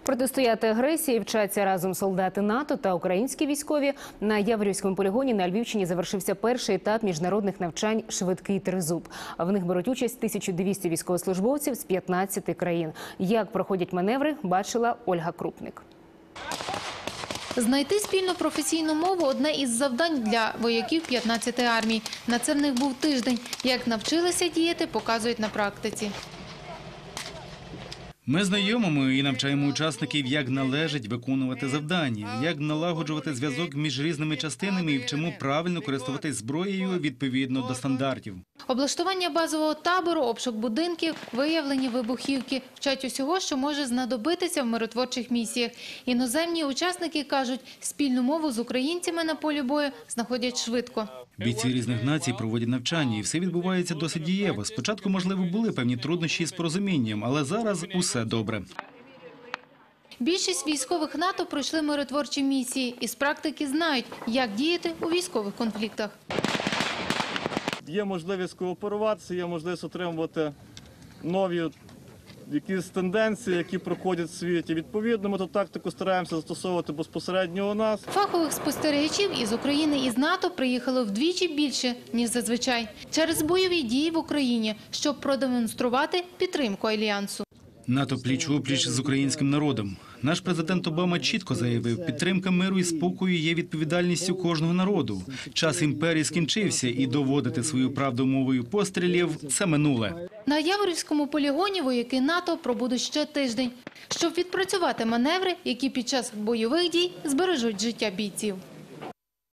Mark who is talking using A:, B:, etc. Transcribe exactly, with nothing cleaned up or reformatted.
A: Протистояти агресії вчаться разом солдати НАТО та українські військові. На Яворівському полігоні на Львівщині завершився перший етап міжнародних навчань «Швидкий тризуб». В них беруть участь тисяча двісті військовослужбовців з п'ятнадцяти країн. Як проходять маневри, бачила Ольга Крупник.
B: Знайти спільну професійну мову – одне із завдань для вояків п'ятнадцяти армій. На це в них був тиждень. Як навчилися діяти, показують на практиці.
C: Ми знайомимо і навчаємо учасників, як належить виконувати завдання, як налагоджувати зв'язок між різними частинами і вчимо правильно користуватись зброєю відповідно до стандартів.
B: Облаштування базового табору, обшук будинків, виявлення вибухівки. Вчать усього, що може знадобитися в миротворчих місіях. Іноземні учасники кажуть, спільну мову з українцями на полі бою знаходять швидко.
C: Бійці різних націй проводять навчання, і все відбувається досить дієво. Спочатку, можливо, були певні труднощі з порозумінням, але зараз усе добре.
B: Більшість військових НАТО пройшли миротворчі місії і з практики знають, як діяти у військових конфліктах.
D: Є можливість кооперуватися, є можливість отримувати нові якісь тенденції, які проходять в світі. Відповідно, ми ту тактику стараємося застосовувати безпосередньо у нас.
B: Фахових спостерігачів із України і з НАТО приїхало вдвічі більше, ніж зазвичай, через бойові дії в Україні, щоб продемонструвати підтримку Альянсу.
C: НАТО пліч-опліч з українським народом. Наш президент Обама чітко заявив, підтримка миру і спокою є відповідальністю кожного народу. Час імперії скінчився, і доводити свою правду мовою пострілів – це минуле.
B: На Яворівському полігоні вояки НАТО пробудуть ще тиждень, щоб відпрацювати маневри, які під час бойових дій збережуть життя бійців.